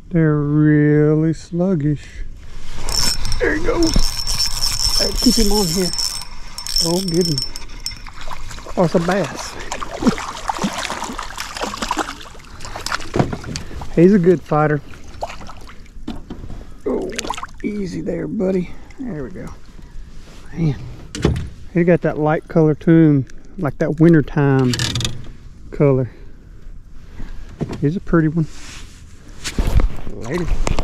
They're really sluggish. There he goes. I gotta keep him on here. Oh, get him. Oh, it's a bass. He's a good fighter. Oh, easy there, buddy. There we go. Man, he got that light color to him, like that wintertime color. He's a pretty one. Later.